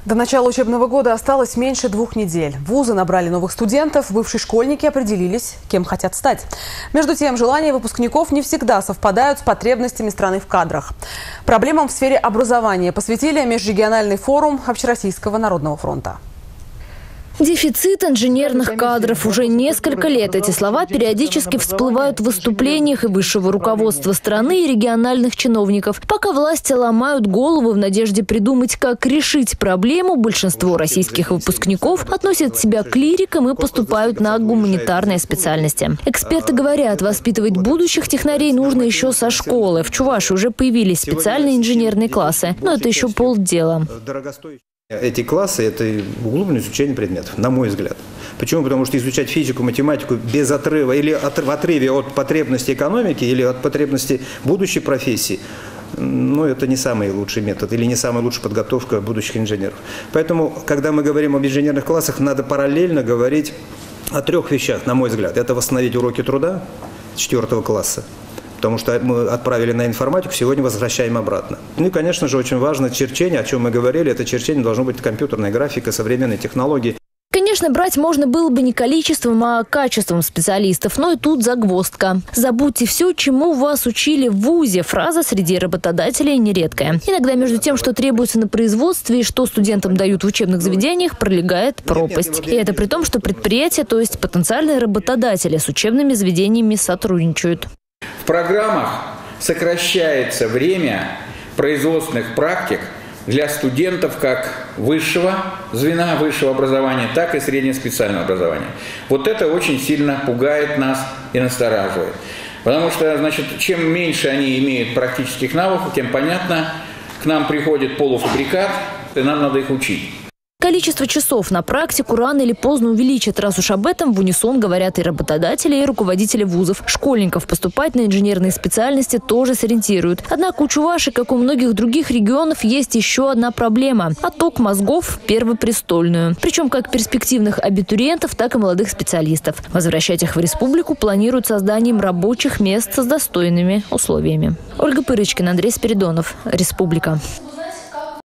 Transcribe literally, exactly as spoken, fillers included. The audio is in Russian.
До начала учебного года осталось меньше двух недель. Вузы набрали новых студентов, бывшие школьники определились, кем хотят стать. Между тем, желания выпускников не всегда совпадают с потребностями страны в кадрах. Проблемам в сфере образования посвятили межрегиональный форум Общероссийского народного фронта. Дефицит инженерных кадров. Уже несколько лет эти слова периодически всплывают в выступлениях и высшего руководства страны, и региональных чиновников. Пока власти ломают головы в надежде придумать, как решить проблему, большинство российских выпускников относят себя к лирикам и поступают на гуманитарные специальности. Эксперты говорят, воспитывать будущих технарей нужно еще со школы. В Чувашии уже появились специальные инженерные классы, но это еще полдела. Эти классы – это углубленное изучение предметов, на мой взгляд. Почему? Потому что изучать физику, математику без отрыва или от, в отрыве от потребностей экономики или от потребностей будущей профессии, ну, это не самый лучший метод или не самая лучшая подготовка будущих инженеров. Поэтому, когда мы говорим об инженерных классах, надо параллельно говорить о трех вещах, на мой взгляд. Это восстановить уроки труда четвертого класса. Потому что мы отправили на информатику, сегодня возвращаем обратно. Ну и, конечно же, очень важно черчение, о чем мы говорили. Это черчение должно быть компьютерная графика, современные технологии. Конечно, брать можно было бы не количеством, а качеством специалистов. Но и тут загвоздка. Забудьте все, чему вас учили в вузе. Фраза среди работодателей нередкая. Иногда между тем, что требуется на производстве и что студентам дают в учебных заведениях, пролегает пропасть. И это при том, что предприятия, то есть потенциальные работодатели, с учебными заведениями сотрудничают. В программах сокращается время производственных практик для студентов как высшего звена, высшего образования, так и среднеспециального образования. Вот это очень сильно пугает нас и настораживает. Потому что, значит, чем меньше они имеют практических навыков, тем, понятно, к нам приходит полуфабрикат, и нам надо их учить. Количество часов на практику рано или поздно увеличат, раз уж об этом в унисон говорят и работодатели, и руководители вузов. Школьников поступать на инженерные специальности тоже сориентируют. Однако у Чувашии, как у многих других регионов, есть еще одна проблема – отток мозгов в первопрестольную. Причем как перспективных абитуриентов, так и молодых специалистов. Возвращать их в республику планируют созданием рабочих мест с достойными условиями. Ольга Пырочкина, Андрей Спиридонов. Республика.